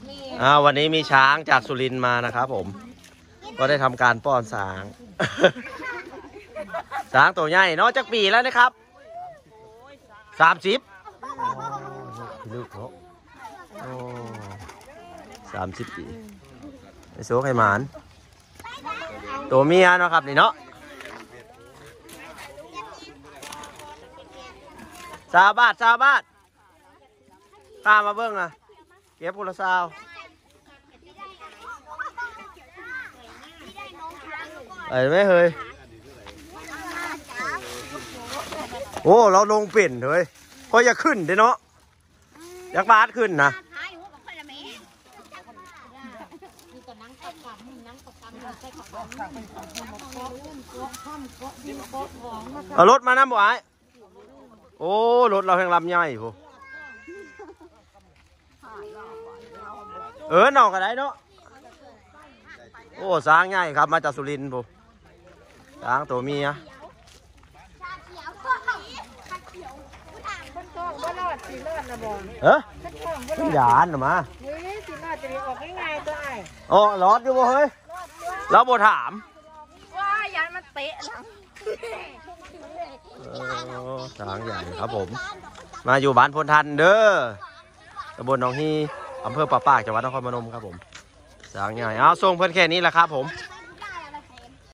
วันนี้มีช้างจากสุรินทร์มานะครับผมก็ได้ทำการป้อนช้าง ช้างตัวใหญ่เนาะจักปีแล้วนะครับ30ลูกเขา30 ปีไอ้โซ่ไข่หมานตัวเมียเนาะครับนี่เนาะสาวบาทข้ามาเบิ้งอ่ะเก็บกุละซาวไอ้ไม่เฮยโอ้เราลงเปลี่ยนเลยก็อยากขึ้นเด้เนาะอยากบาดขึ้นนะเอารถมาน้ำบ่ไอ้โอ้รถเราแห่งลำใหญ่พูนอกกันได้เนาะโอ้ช้างใหญ่ครับมาจากสุรินทร์พูช้างตัวเมียขึ้นยานหรอมาโอ้รถอยู่บ่เฮ้ยเราบ่ถามว่ายานมันเตะหลังช้างใหญ่ครับผมมาอยู่บ้านพลทันเด้อตำบลหนองฮีอำเภอป่าปากจังหวัดนครพนมครับผมช้างใหญ่เอาส่งเพื่อนแค่นี้แหละครับผม